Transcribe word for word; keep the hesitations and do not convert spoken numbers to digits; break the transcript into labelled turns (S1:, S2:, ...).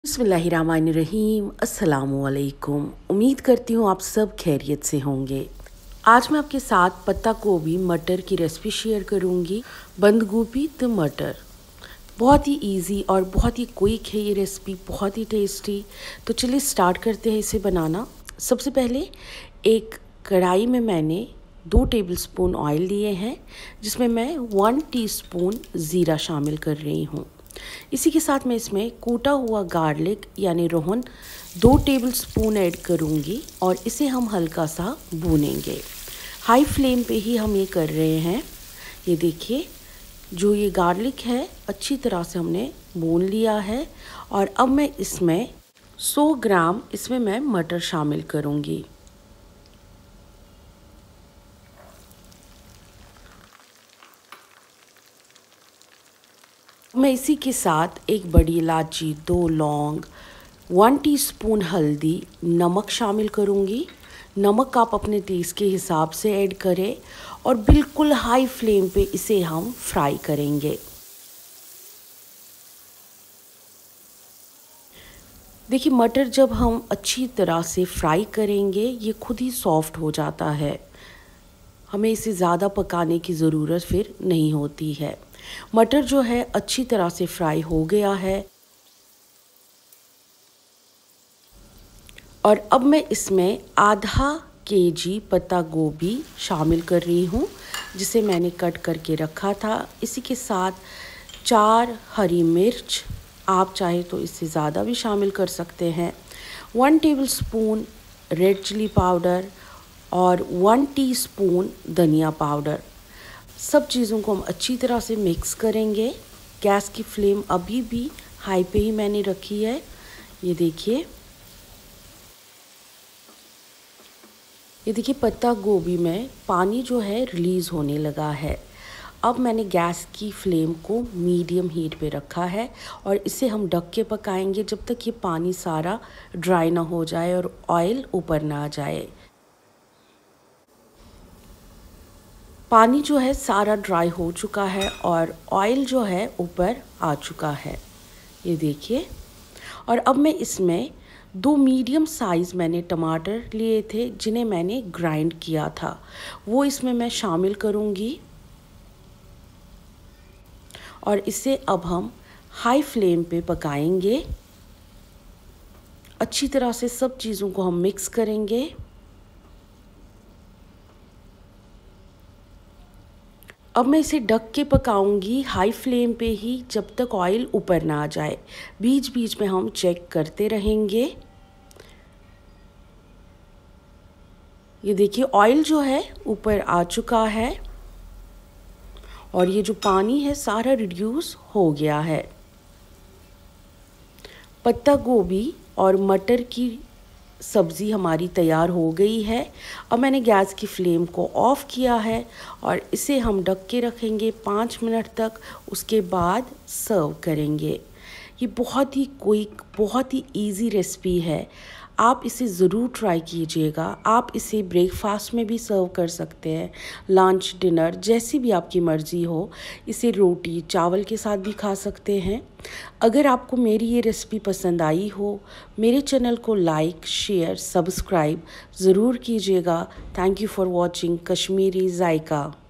S1: बिस्मिल्लाहिर्रहमानिर्रहीम। अस्सलामुअलैकुम। उम्मीद करती हूँ आप सब खैरियत से होंगे। आज मैं आपके साथ पत्ता गोभी मटर की रेसिपी शेयर करूँगी। बंद गोभी तो मटर बहुत ही इजी और बहुत ही क्विक है ये रेसिपी, बहुत ही टेस्टी। तो चलिए स्टार्ट करते हैं इसे बनाना। सबसे पहले एक कढ़ाई में मैंने दो टेबलस्पून ऑयल लिए हैं, जिसमें मैं वन टीस्पून ज़ीरा शामिल कर रही हूँ। इसी के साथ मैं इसमें कूटा हुआ गार्लिक यानी रोहन दो टेबलस्पून ऐड करूँगी और इसे हम हल्का सा भूनेंगे। हाई फ्लेम पे ही हम ये कर रहे हैं। ये देखिए, जो ये गार्लिक है अच्छी तरह से हमने भून लिया है। और अब मैं इसमें सौ ग्राम इसमें मैं मटर शामिल करूँगी। मैं इसी के साथ एक बड़ी इलायची, दो लौंग, वन टीस्पून हल्दी, नमक शामिल करूँगी। नमक आप अपने टेस्ट के हिसाब से ऐड करें और बिल्कुल हाई फ्लेम पे इसे हम फ्राई करेंगे। देखिए, मटर जब हम अच्छी तरह से फ्राई करेंगे ये खुद ही सॉफ्ट हो जाता है। हमें इसे ज़्यादा पकाने की ज़रूरत फिर नहीं होती है। मटर जो है अच्छी तरह से फ्राई हो गया है और अब मैं इसमें आधा केजी पत्ता गोभी शामिल कर रही हूँ, जिसे मैंने कट करके रखा था। इसी के साथ चार हरी मिर्च, आप चाहे तो इससे ज़्यादा भी शामिल कर सकते हैं, one tablespoon red chilli powder और वन टीस्पून धनिया पाउडर। सब चीज़ों को हम अच्छी तरह से मिक्स करेंगे। गैस की फ्लेम अभी भी हाई पे ही मैंने रखी है। ये देखिए, ये देखिए पत्ता गोभी में पानी जो है रिलीज़ होने लगा है। अब मैंने गैस की फ्लेम को मीडियम हीट पे रखा है और इसे हम ढक के पकाएंगे जब तक ये पानी सारा ड्राई ना हो जाए और ऑयल ऊपर ना आ जाए। पानी जो है सारा ड्राई हो चुका है और ऑयल जो है ऊपर आ चुका है, ये देखिए। और अब मैं इसमें दो मीडियम साइज़ मैंने टमाटर लिए थे, जिन्हें मैंने ग्राइंड किया था, वो इसमें मैं शामिल करूँगी। और इसे अब हम हाई फ्लेम पे पकाएंगे। अच्छी तरह से सब चीज़ों को हम मिक्स करेंगे। अब मैं इसे ढक के पकाऊंगी हाई फ्लेम पे ही जब तक ऑयल ऊपर ना आ जाए। बीच बीच में हम चेक करते रहेंगे। ये देखिए, ऑयल जो है ऊपर आ चुका है और ये जो पानी है सारा रिड्यूस हो गया है। पत्ता गोभी और मटर की सब्ज़ी हमारी तैयार हो गई है। अब मैंने गैस की फ्लेम को ऑफ़ किया है और इसे हम ढक के रखेंगे पाँच मिनट तक। उसके बाद सर्व करेंगे। ये बहुत ही क्विक, बहुत ही इजी रेसिपी है। आप इसे ज़रूर ट्राई कीजिएगा। आप इसे ब्रेकफास्ट में भी सर्व कर सकते हैं, लंच, डिनर, जैसी भी आपकी मर्ज़ी हो। इसे रोटी चावल के साथ भी खा सकते हैं। अगर आपको मेरी ये रेसिपी पसंद आई हो, मेरे चैनल को लाइक, शेयर, सब्सक्राइब ज़रूर कीजिएगा। Thank you for watching Kashmiri JICA.